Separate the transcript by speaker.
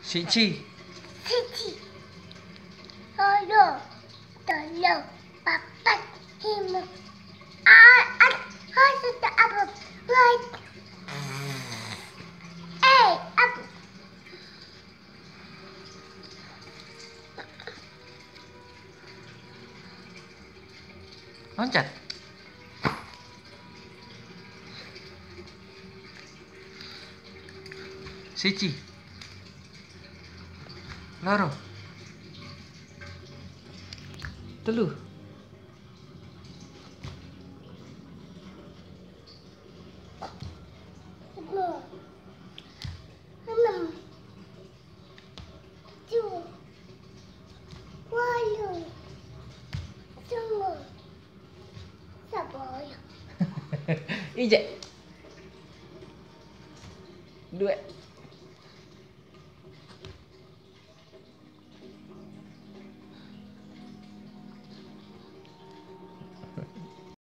Speaker 1: Cici.
Speaker 2: Cici. Tolong. Tolong. Papat. Himu. Sudah apa? Right. Apa?
Speaker 1: Loncat. Cici. Loro. Telu.
Speaker 2: Enam. Tujuh. Walu. Semua. Sabar.
Speaker 1: Ijek.